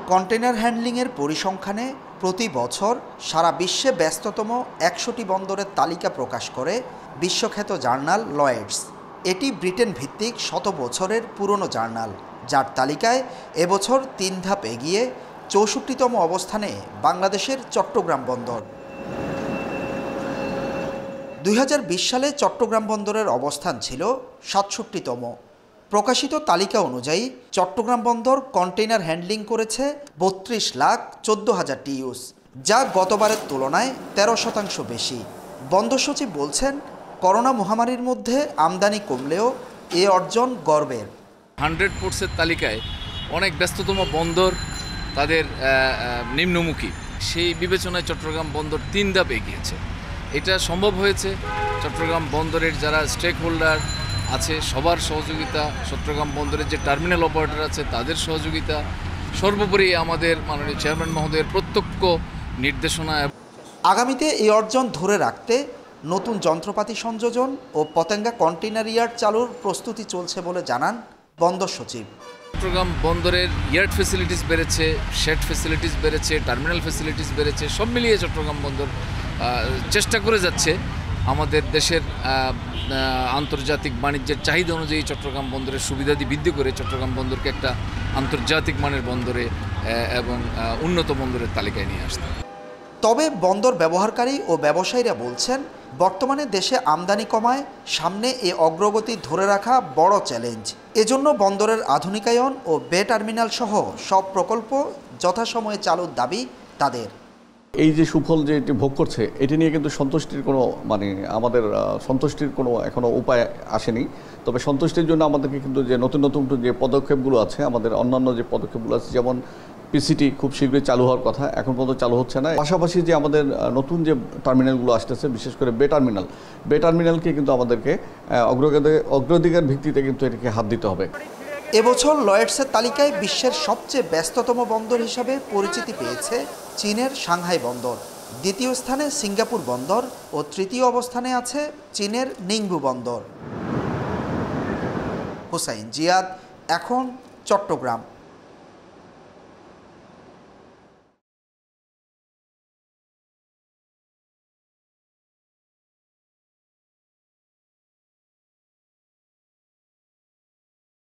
Container হ্যান্ডলিংয়ের পরিসংখ্যানে প্রতি বছর সারা বিশ্বে ব্যস্ততম ১০০টি বন্দরের তালিকা প্রকাশ করে বিশ্বখ্যাত জার্নাল লয়েডস। এটি ব্রিটেন ভিত্তিক ১০০ বছরের পুরনো জার্নাল, যার তালিকায় এবছর ৩ ধাপ এগিয়ে ৬৪তম অবস্থানে বাংলাদেশের চট্টগ্রাম বন্দর। ২০২০ সালে চট্টগ্রাম বন্দরের অবস্থান ছিল ৬৭তম। প্রকাশিত তালিকা অনুযায়ী চট্টগ্রাম বন্দর কন্টেইনার হ্যান্ডলিং করেছে ৩২,১৪,০০০ টিইউস, যা গতবারের তুলনায় ১৩% বেশি। বন্দর সচিব বলছেন, করোনা মহামারীর মধ্যে আমদানি কমলেও এ অর্জন গর্বের। 100 পোর্টসের তালিকায় অনেক ব্যস্ততম বন্দর তাদের নিম্নমুখী, সেই বিবেচনায় চট্টগ্রাম বন্দর ৩ ধাপ এগিয়েছে। এটা সম্ভব হয়েছে চট্টগ্রাম বন্দরের যারা স্টেক হোল্ডার আছে সবার সহযোগিতা, চট্টগ্রাম বন্দরের যে টার্মিনাল অপারেটর আছে তাদের সহযোগিতা, সর্বোপরি আমাদের মাননীয় চেয়ারম্যান মহোদয়ের প্রত্যক্ষ নির্দেশনা। আগামীতে এই অর্জন ধরে রাখতে নতুন যন্ত্রপাতি সংযোজন ও পতেঙ্গা কন্টেইনার ইয়ার্ড চালুর প্রস্তুতি চলছে বলে জানান বন্দর সচিব। চট্টগ্রাম বন্দরের ইয়ার্ড ফেসিলিটিস বেড়েছে, শেড ফেসিলিটিস বেড়েছে, টার্মিনাল ফেসিলিটিস বেড়েছে। সব মিলিয়ে চট্টগ্রাম বন্দর চেষ্টা করে যাচ্ছে আমাদের দেশের আন্তর্জাতিক বাণিজ্যের চাহিদা অনুযায়ী চট্টগ্রাম বন্দরের সুবিধাদি বৃদ্ধি করে চট্টগ্রাম বন্দরকে একটা আন্তর্জাতিক মানের বন্দরে এবং উন্নত বন্দরের তালিকায় নিয়ে আসতে। তবে বন্দর ব্যবহারকারী ও ব্যবসায়ীরা বলছেন, বর্তমানে দেশে আমদানি কমায় সামনে এ অগ্রগতি ধরে রাখা বড় চ্যালেঞ্জ। এজন্য বন্দরের আধুনিকায়ন ও বে টার্মিনাল সহ সব প্রকল্প যথাসময়ে চালুর দাবি তাদের। এই যে সুফল যে এটি ভোগ করছে, এটি নিয়ে কিন্তু সন্তুষ্টির কোনো আমাদের সন্তুষ্টির কোনো এখনও উপায় আসেনি। তবে সন্তুষ্টির জন্য আমাদেরকে কিন্তু যে নতুন নতুন যে পদক্ষেপগুলো আছে, আমাদের অন্যান্য যে পদক্ষেপগুলো আছে, যেমন পিসিটি খুব শীঘ্রই চালু হওয়ার কথা, এখন পর্যন্ত চালু হচ্ছে না। পাশাপাশি যে আমাদের নতুন যে টার্মিনালগুলো আসতেছে, বিশেষ করে বে টার্মিনালকে কিন্তু আমাদেরকে অগ্রাধিকার ভিত্তিতে কিন্তু এটাকে হাত দিতে হবে। এবছর লয়েডসের তালিকায় বিশ্বের সবচেয়ে ব্যস্ততম বন্দর হিসাবে পরিচিতি পেয়েছে চীনের সাংহাই বন্দর। দ্বিতীয় স্থানে সিঙ্গাপুর বন্দর ও তৃতীয় অবস্থানে আছে চীনের নিংবু বন্দর। হুসাইন জিয়াদ, এখন চট্টগ্রাম।